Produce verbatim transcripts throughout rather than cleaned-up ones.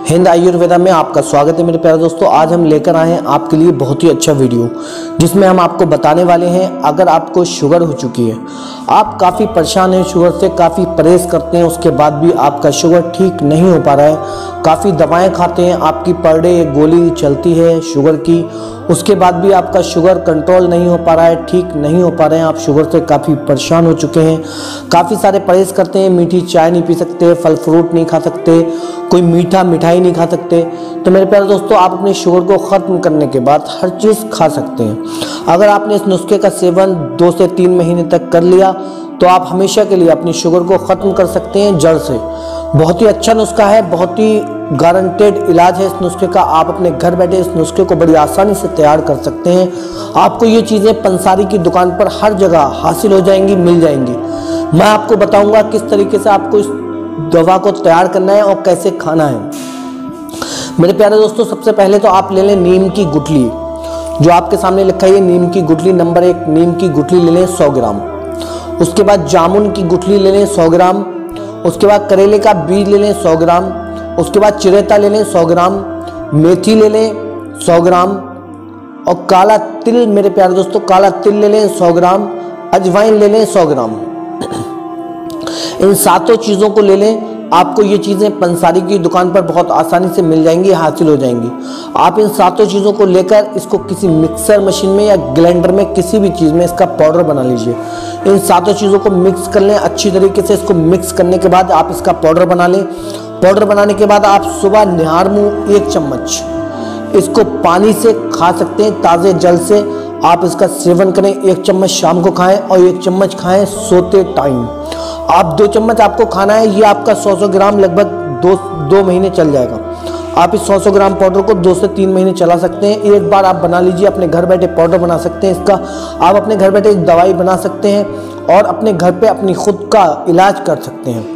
हिंद आयुर्वेदा में आपका स्वागत है मेरे प्यारे दोस्तों। आज हम लेकर आए हैं आपके लिए बहुत ही अच्छा वीडियो, जिसमें हम आपको बताने वाले हैं अगर आपको शुगर हो चुकी है, आप काफ़ी परेशान हैं शुगर से, काफ़ी परहेज करते हैं, उसके बाद भी आपका शुगर ठीक नहीं हो पा रहा है, काफ़ी दवाएं खाते हैं, आपकी पर डे एक गोली चलती है शुगर की, उसके बाद भी आपका शुगर कंट्रोल नहीं हो पा रहा है, ठीक नहीं हो पा रहे हैं, आप शुगर से काफ़ी परेशान हो चुके हैं, काफ़ी सारे परहेज करते हैं, मीठी चाय नहीं पी सकते, फल फ्रूट नहीं खा सकते, कोई मीठा मिठाई नहीं खा सकते। तो मेरे प्यारे दोस्तों, आप अपने शुगर को ख़त्म करने के बाद हर चीज़ खा सकते हैं। अगर आपने इस नुस्खे का सेवन दो से तीन महीने तक कर लिया तो आप हमेशा के लिए अपनी शुगर को ख़त्म कर सकते हैं जड़ से। बहुत ही अच्छा नुस्खा है, बहुत ही गारंटेड इलाज है इस नुस्खे का। आप अपने घर बैठे इस नुस्खे को बड़ी आसानी से तैयार कर सकते हैं। आपको ये चीज़ें पंसारी की दुकान पर हर जगह हासिल हो जाएंगी, मिल जाएंगी। मैं आपको बताऊंगा किस तरीके से आपको इस दवा को तैयार करना है और कैसे खाना है। मेरे प्यारे दोस्तों, सबसे पहले तो आप ले लें नीम की गुठली, जो आपके सामने लिखा है नीम की गुठली नंबर एक। नीम की गुठली ले लें सौ ग्राम। उसके बाद जामुन की गुठली ले लें सौ ग्राम। उसके बाद करेले का बीज ले लें सौ ग्राम। उसके बाद चिरेता ले लें सौ ग्राम। मेथी ले लें सौ ग्राम और काला तिल, मेरे प्यारे दोस्तों, काला तिल ले लें सौ ग्राम। अजवाइन ले लें सौ ग्राम। इन सातों चीज़ों को ले लें। आपको ये चीज़ें पंसारी की दुकान पर बहुत आसानी से मिल जाएंगी, हासिल हो जाएंगी। आप इन सातों चीज़ों को लेकर इसको किसी मिक्सर मशीन में या ग्राइंडर में, किसी भी चीज़ में इसका पाउडर बना लीजिए। इन सातों चीज़ों को मिक्स कर लें अच्छी तरीके से। इसको मिक्स करने के बाद आप इसका पाउडर बना लें। पाउडर बनाने के बाद आप सुबह निहार मुँह एक चम्मच इसको पानी से खा सकते हैं, ताज़े जल से आप इसका सेवन करें। एक चम्मच शाम को खाएं और एक चम्मच खाएं सोते टाइम। आप दो चम्मच आपको खाना है। ये आपका सौ सौ ग्राम लगभग दो दो महीने चल जाएगा। आप इस सौ सौ ग्राम पाउडर को दो से तीन महीने चला सकते हैं। एक बार आप बना लीजिए, अपने घर बैठे पाउडर बना सकते हैं इसका। आप अपने घर बैठे दवाई बना सकते हैं और अपने घर पे अपनी खुद का इलाज कर सकते हैं।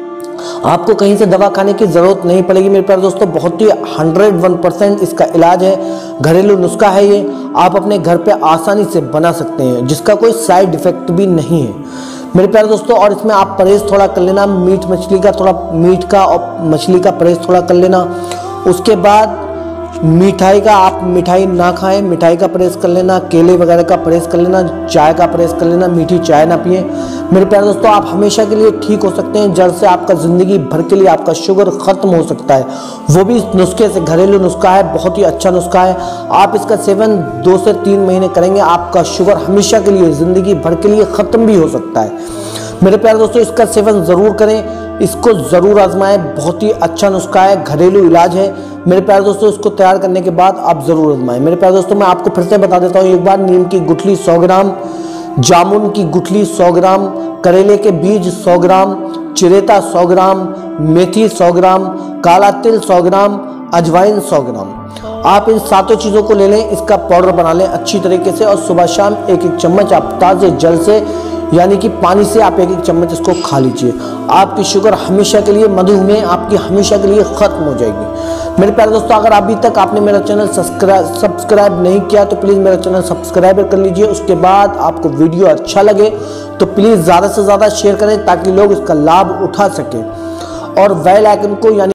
आपको कहीं से दवा खाने की ज़रूरत नहीं पड़ेगी मेरे प्यारे दोस्तों। बहुत ही हंड्रेड वन परसेंट इसका इलाज है, घरेलू नुस्खा है ये। आप अपने घर पे आसानी से बना सकते हैं, जिसका कोई साइड इफ़ेक्ट भी नहीं है मेरे प्यारे दोस्तों। और इसमें आप परहेज थोड़ा कर लेना, मीट मछली का, थोड़ा मीट का और मछली का परहेज थोड़ा कर लेना। उसके बाद मिठाई का, आप मिठाई ना खाएं, मिठाई का परहेज कर लेना। केले वगैरह का परहेज कर लेना। चाय का परहेज कर लेना, मीठी चाय ना पिए मेरे प्यारे दोस्तों। आप हमेशा के लिए ठीक हो सकते हैं जड़ से। आपका ज़िंदगी भर के लिए आपका शुगर ख़त्म हो सकता है, वो भी इस नुस्खे से। घरेलू नुस्खा है, बहुत ही अच्छा नुस्खा है। आप इसका सेवन दो से तीन महीने करेंगे, आपका शुगर हमेशा के लिए, ज़िंदगी भर के लिए ख़त्म भी हो सकता है मेरे प्यारे दोस्तों। इसका सेवन ज़रूर करें, इसको ज़रूर आजमाएं। बहुत ही अच्छा नुस्खा है, घरेलू इलाज है मेरे प्यारे दोस्तों। इसको तैयार करने के बाद आप ज़रूर आजमाएं मेरे प्यारे दोस्तों। मैं आपको फिर से बता देता हूँ एक बार। नीम की गुठली सौ ग्राम, जामुन की गुठली सौ ग्राम, करेले के बीज सौ ग्राम, चिरेता सौ ग्राम, मेथी सौ ग्राम, काला तिल सौ ग्राम, अजवाइन सौ ग्राम। आप इन सातों चीज़ों को ले लें, इसका पाउडर बना लें अच्छी तरीके से और सुबह शाम एक एक चम्मच आप ताज़े जल से, यानी कि पानी से आप एक एक चम्मच इसको खा लीजिए। आपकी शुगर हमेशा के लिए, मधुमेह आपकी हमेशा के लिए ख़त्म हो जाएगी मेरे प्यारे दोस्तों। अगर अभी तक आपने मेरा चैनल सब्सक्राइब सब्सक्राइब नहीं किया तो प्लीज़ मेरा चैनल सब्सक्राइब कर लीजिए। उसके बाद आपको वीडियो अच्छा लगे तो प्लीज़ ज़्यादा से ज़्यादा शेयर करें, ताकि लोग इसका लाभ उठा सकें। और बेल आइकन को, यानी